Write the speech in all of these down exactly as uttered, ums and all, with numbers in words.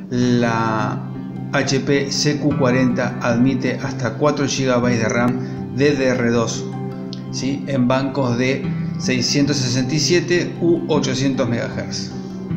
la H P C Q cuarenta admite hasta cuatro gigabytes de RAM D D R dos, ¿sí? En bancos de seiscientos sesenta y siete u ochocientos megahercios.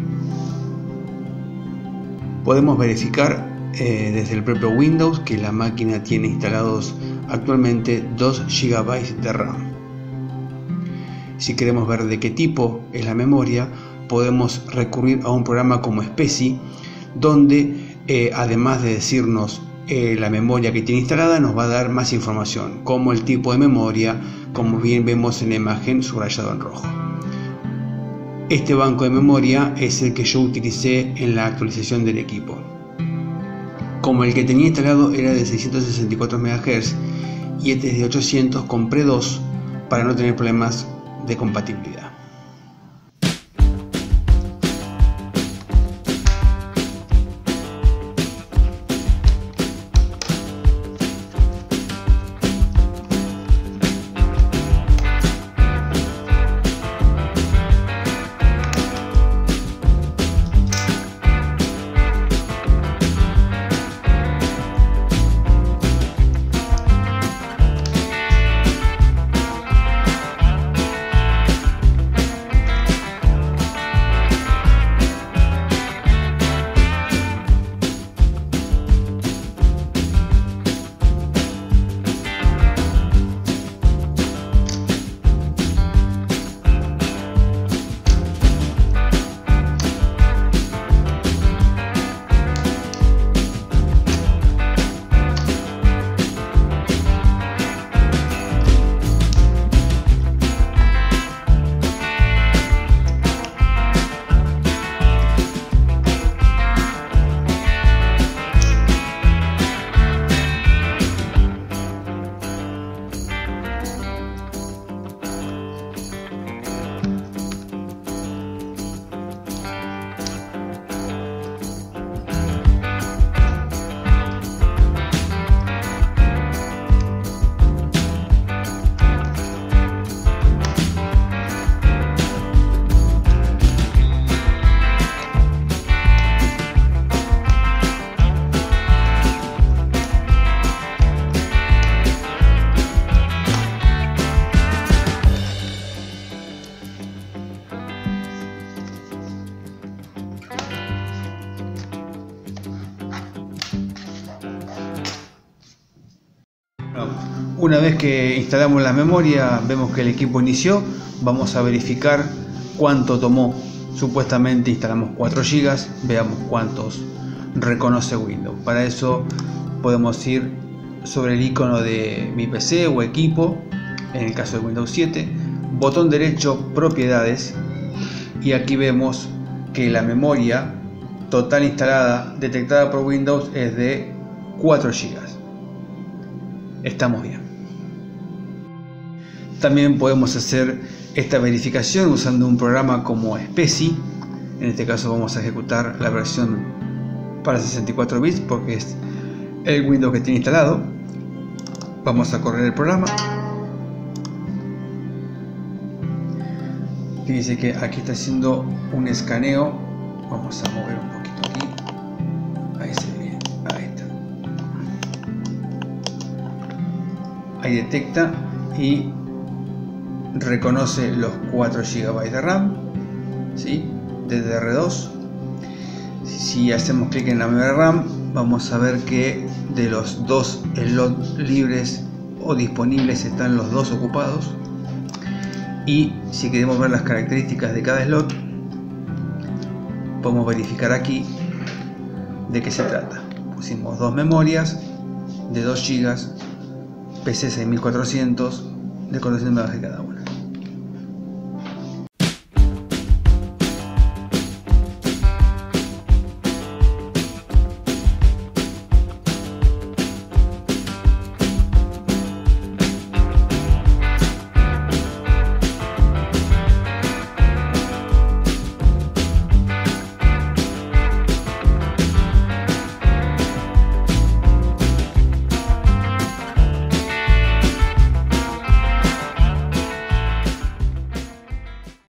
Podemos verificar eh, desde el propio Windows que la máquina tiene instalados actualmente dos gigabytes de RAM. Si queremos ver de qué tipo es la memoria, podemos recurrir a un programa como Speci, donde eh, además de decirnos eh, la memoria que tiene instalada, nos va a dar más información, como el tipo de memoria, como bien vemos en la imagen subrayado en rojo. Este banco de memoria es el que yo utilicé en la actualización del equipo. Como el que tenía instalado era de seiscientos sesenta y cuatro megahercios y este es de ochocientos, compré dos para no tener problemas de compatibilidad. Una vez que instalamos la memoria, vemos que el equipo inició. Vamos a verificar cuánto tomó. Supuestamente instalamos cuatro gigas, veamos cuántos reconoce Windows. Para eso podemos ir sobre el icono de mi P C o equipo, en el caso de Windows siete, botón derecho, propiedades, y aquí vemos que la memoria total instalada detectada por Windows es de cuatro gigas. Estamos bien. También podemos hacer esta verificación usando un programa como Speci. En este caso vamos a ejecutar la versión para sesenta y cuatro bits porque es el Windows que tiene instalado. Vamos a correr el programa. Fíjense que aquí está haciendo un escaneo. Vamos a mover un poquito aquí. Ahí se ve bien. Ahí está. Ahí detecta y reconoce los cuatro gigabytes de RAM, ¿sí? D D R dos. Si hacemos clic en la memoria RAM, vamos a ver que de los dos slots libres o disponibles están los dos ocupados. Y si queremos ver las características de cada slot, podemos verificar aquí de qué se trata. Pusimos dos memorias de dos gigas, P C seis mil cuatrocientos de cuatrocientos megahercios cada uno.